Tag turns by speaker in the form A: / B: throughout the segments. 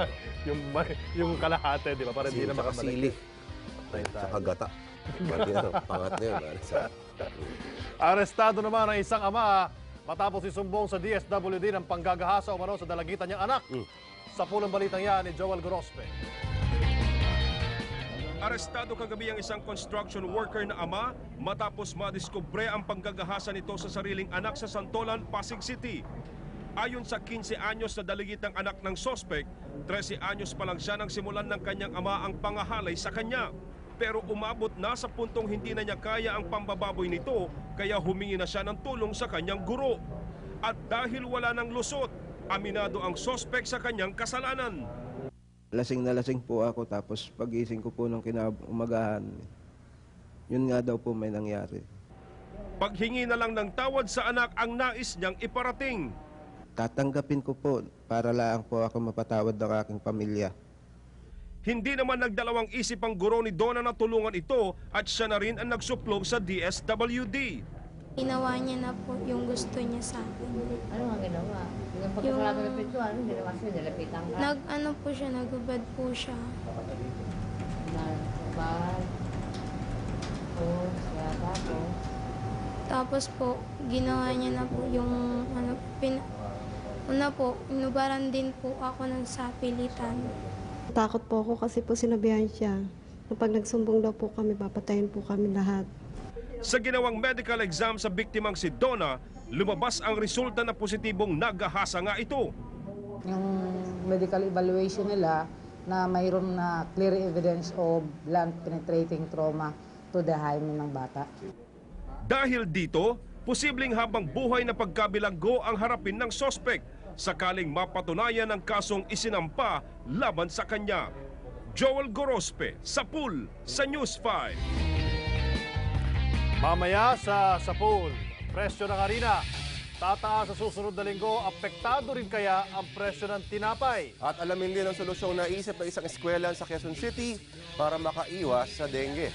A: yung kalahati, di ba? Para hindi na makabalik.
B: Saka gata. Pangat na yun.
A: Arestado naman ang isang ama matapos isumbong sa DSWD ng panggagahasa umano sa dalagitan niyang anak. Sa pulang balitang yan ni Joel Gorospe.
C: Arestado kagabi ang isang construction worker na ama matapos madiskubre ang panggagahasa nito sa sariling anak sa Santolan, Pasig City. Ayon sa 15 anyos na daligitang anak ng sospek, 13 anyos pa lang siya nang simulan ng kanyang ama ang pangahalay sa kanya. Pero umabot na sa puntong hindi na niya kaya ang pambababoy nito, kaya humingi na siya ng tulong sa kanyang guro. At dahil wala ng lusot, aminado ang sospek sa kanyang kasalanan.
D: Lasing na lasing po ako, tapos pagising ko po ng kinaumagahan, yun nga daw po may nangyari.
C: Paghingi na lang ng tawad sa anak ang nais niyang iparating.
D: Tatanggapin ko po para lang po ako mapatawad ng aking pamilya.
C: Hindi naman nagdalawang isip ang guro ni Donna na tulungan ito at siya na rin ang nagsuplong sa DSWD.
E: Ginawa niya na po yung gusto niya sa akin.
F: Ano ang ginawa? Yung pagkakalapit ko, ano ginawa siya? Nilapitan ka?
E: Ano po siya, nagubad po siya.
F: Nagubad.
E: Tapos po, ginawa niya na po yung una po, inubaran din po ako ng sapilitan.
G: Takot po ako kasi po sinabihan siya na pag nagsumbong daw po kami, papatayin po kami lahat.
C: Sa ginawang medical exam sa biktimang si Donna, lumabas ang resulta na positibong nagahasa nga ito.
H: Yung medical evaluation nila na mayroon na clear evidence of blunt penetrating trauma to the hymen ng bata.
C: Dahil dito, posibleng habang buhay na pagkabilanggo ang harapin ng sospek sakaling mapatunayan ang kasong isinampa laban sa kanya. Joel Gorospe, Sapul, sa News 5.
A: Mamaya sa Sapul, presyo ng harina. Tataas sa susunod na linggo, apektado rin kaya ang presyo ng tinapay.
B: At alamin din ang solusyong naisip ng isang eskwela sa Quezon City para makaiwas sa dengue.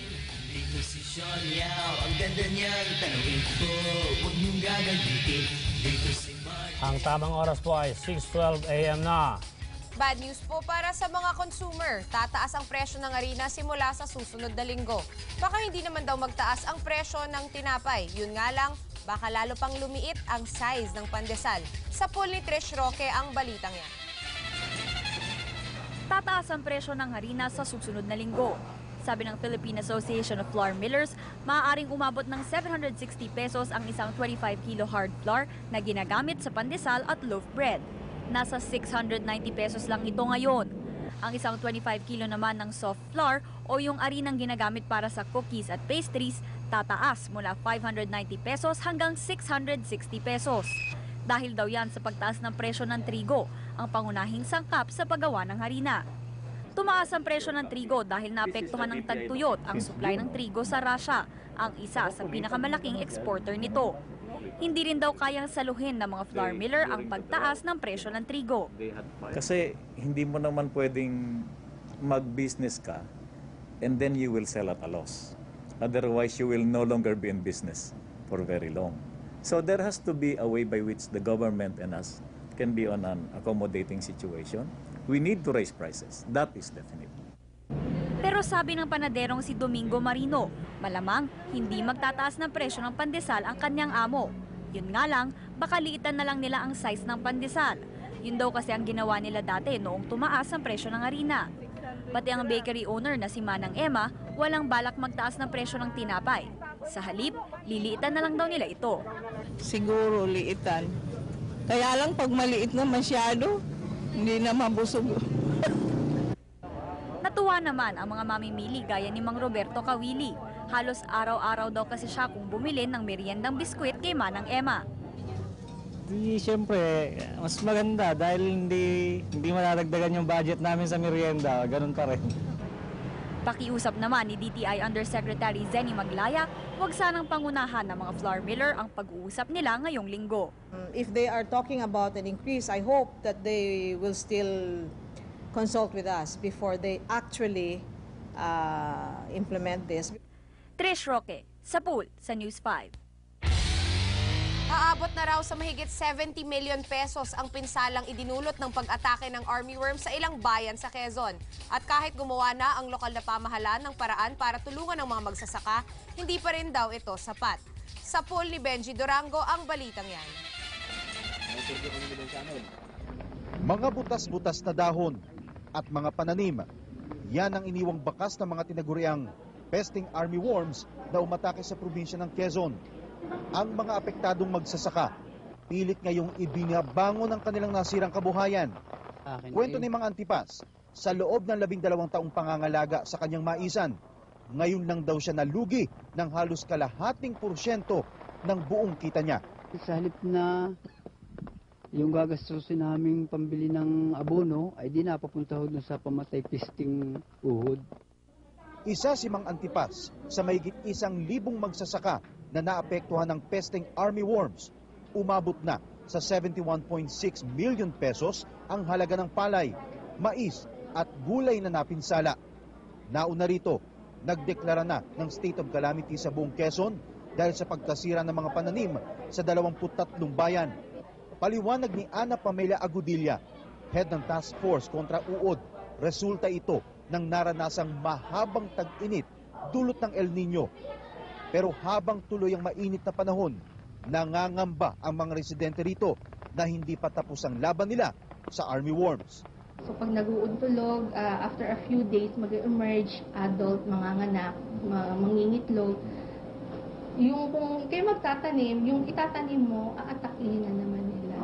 I: Ang tamang oras po ay 6:12 a.m. na.
J: Bad news po para sa mga consumer. Tataas ang presyo ng harina simula sa susunod na linggo. Baka hindi naman daw magtaas ang presyo ng tinapay. Yun nga lang, baka lalo pang lumiit ang size ng pandesal. Sa pool ni Trish Roque ang balitang yan.
K: Tataas ang presyo ng harina sa susunod na linggo. Sabi ng Philippine Association of Flour Millers, maaaring umabot ng 760 pesos ang isang 25 kilo hard flour na ginagamit sa pandesal at loaf bread. Nasa 690 pesos lang ito ngayon. Ang isang 25 kilo naman ng soft flour o yung harinang ginagamit para sa cookies at pastries, tataas mula 590 pesos hanggang 660 pesos. Dahil daw yan sa pagtaas ng presyo ng trigo, ang pangunahing sangkap sa paggawa ng harina. Tumaas ang presyo ng trigo dahil naapektuhan ng tagtuyot ang supply ng trigo sa Russia, ang isa sa pinakamalaking exporter nito. Hindi rin daw kayang saluhin ng mga flour miller ang pagtaas ng presyo ng trigo.
L: Kasi hindi mo naman pwedeng mag-business ka and then you will sell at a loss. Otherwise, you will no longer be in business for very long. So there has to be a way by which the government and us can be on an accommodating situation. We need to raise prices. That is definite.
K: Pero sabi ng panaderong si Domingo Marino, malamang hindi magtataas ng presyo ng pandesal ang kanyang amo. Yun nga lang, baka liitan na lang nila ang size ng pandesal. Yun daw kasi ang ginawa nila dati noong tumaas ang presyo ng harina. Pati ang bakery owner na si Manang Emma, walang balak magtaas ng presyo ng tinapay. Sa halip, liliitan na lang daw nila ito.
M: Siguro liitan. Kaya lang pag maliit na masyado, hindi na mabusog.
K: Natuwa naman ang mga mamimili gaya ni Mang Roberto Kawili. Halos araw-araw daw kasi siya kung bumili ng meriendang biskwit kay Manang Emma.
I: Siyempre, mas maganda dahil hindi madadagdagan yung budget namin sa merienda. Ganun pa rin.
K: Pakiusap naman ni DTI Undersecretary Zenny Maglaya, huwag sanang pangunahan ng mga flour miller ang pag-uusap nila ngayong linggo.
H: If they are talking about an increase, I hope that they will still consult with us before they actually implement this.
K: Trish Roque, Sapul, sa News 5.
J: Aabot na raw sa mahigit 70 million pesos ang pinsalang idinulot ng pag-atake ng armyworm sa ilang bayan sa Quezon. At kahit gumawa na ang lokal na pamahalaan ng paraan para tulungan ang mga magsasaka, hindi pa rin daw ito sapat. Sa pool ni Benji Durango ang balitang yan.
N: Mga butas-butas na dahon at mga pananim, yan ang iniwang bakas ng mga tinaguriang pesting armyworms na umatake sa probinsya ng Quezon. Ang mga apektadong magsasaka, pilit ngayong ibinabangon ang kanilang nasirang kabuhayan. Kwento ni Mang Antipas, sa loob ng 12 taong pangangalaga sa kanyang maisan, ngayon lang daw siya nalugi ng halos kalahating porsyento ng buong kita niya.
O: Sa halip na yung gagastusin naming pambili ng abono ay di napapunta ho dun sa pamatay pisting uhod.
N: Isa si Mang Antipas sa mahigit 1,000 magsasaka na naapektuhan ng pesting armyworms. Umabot na sa 71.6 million pesos ang halaga ng palay, mais at gulay na napinsala. Nauna rito, nagdeklara na ng state of calamity sa buong Quezon dahil sa pagkasira ng mga pananim sa 23 bayan. Paliwanag ni Ana Pamela Agudilla, head ng task force kontra uod, resulta ito ng naranasang mahabang tag-init dulot ng El Nino. Pero habang tuloy ang mainit na panahon, nangangamba ang mga residente rito na hindi pa tapos ang laban nila sa armyworms.
P: So pag nag-uuntulog, after a few days, mag-emerge adult, manganganak, mangingitlog. Yung kung kayo magtatanim, yung itatanim mo, aatakihin na naman nila.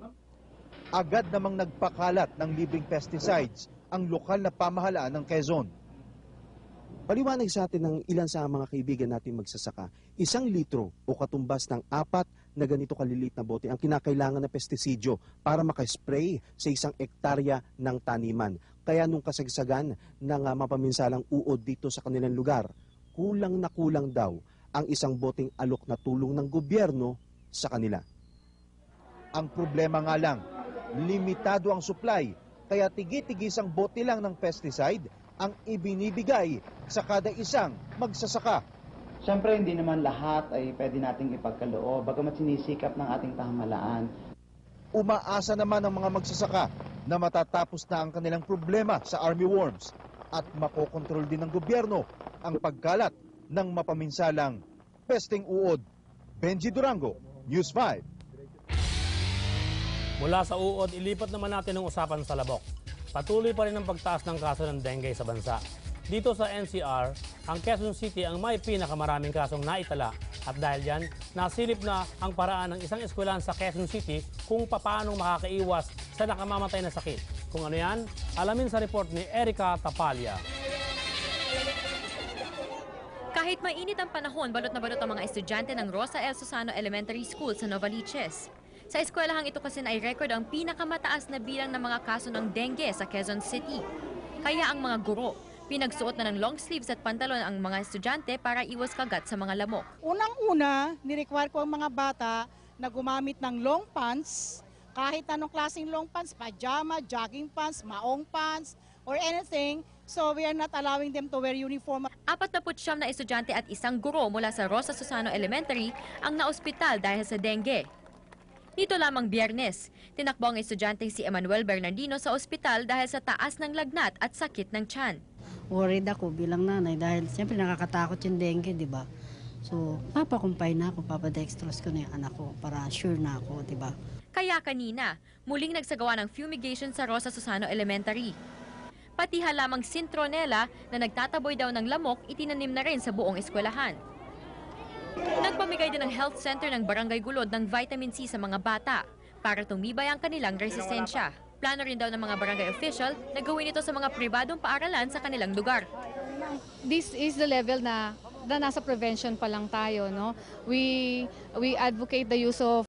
N: Agad namang nagpakalat ng libreng pesticides ang lokal na pamahalaan ng Quezon.
Q: Paliwanag sa atin ng ilan sa mga kaibigan natin magsasaka, 1 litro o katumbas ng 4 na ganito kaliliit na bote ang kinakailangan na pestisidyo para makaspray sa 1 hektarya ng taniman. Kaya nung kasagsagan ng mapaminsalang uod dito sa kanilang lugar, kulang na kulang daw ang 1 boteng alok na tulong ng gobyerno sa kanila. Ang problema nga lang, limitado ang supply, kaya tigi-tigisang bote lang ng pesticide ang ibinibigay sa kada isang magsasaka.
O: Siyempre, hindi naman lahat ay pwede nating ipagkaloob, bagamat sinisikap ng ating pamahalaan.
N: Umaasa naman ang mga magsasaka na matatapos na ang kanilang problema sa armyworms at makokontrol din ng gobyerno ang pagkalat ng mapaminsalang pesting uod. Benji Durango, News 5.
R: Mula sa uod, ilipat naman natin ang usapan sa labok. Patuloy pa rin ang pagtaas ng kaso ng dengue sa bansa. Dito sa NCR, ang Quezon City ang may pinakamaraming kasong naitala at dahil yan, nasilip na ang paraan ng isang eskwelahan sa Quezon City kung paano makakaiwas sa nakamamatay na sakit. Kung ano yan, alamin sa report ni Erica Tapalya.
K: Kahit mainit ang panahon, balot na balot ang mga estudyante ng Rosa L. Susano Elementary School sa Novaliches. Sa eskwelahang ito kasi ay record ang pinakamataas na bilang ng mga kaso ng dengue sa Quezon City. Kaya ang mga guro, pinagsuot na ng long sleeves at pantalon ang mga estudyante para iwas kagat sa mga lamok.
S: Unang-una, nirequire ko ang mga bata na gumamit ng long pants, kahit anong klaseng long pants, pajama, jogging pants, maong pants, or anything. So we are not allowing them to wear uniform.
K: 49 na estudyante at 1 guro mula sa Rosa Susano Elementary ang naospital dahil sa dengue. Nito lamang Biyernes, tinakbo ang estudyanteng si Emmanuel Bernardino sa ospital dahil sa taas ng lagnat at sakit ng tiyan.
T: Worried ako bilang nanay dahil siyempre nakakatakot yung dengue, di ba? So, papakumpay na ako, papadextrose ko na yung anak ko para sure na ako, di ba?
K: Kaya kanina, muling nagsagawa ng fumigation sa Rosa Susano Elementary. Pati halamang citronella na nagtataboy daw ng lamok, itinanim na rin sa buong eskwelahan. Nagpamigay din ng health center ng Barangay Gulod ng vitamin C sa mga bata para tumibay ang kanilang resistensya. Plano rin daw ng mga barangay official na gawin ito sa mga pribadong paaralan sa kanilang lugar.
U: This is the level na nasa prevention pa lang tayo, no? We advocate the use of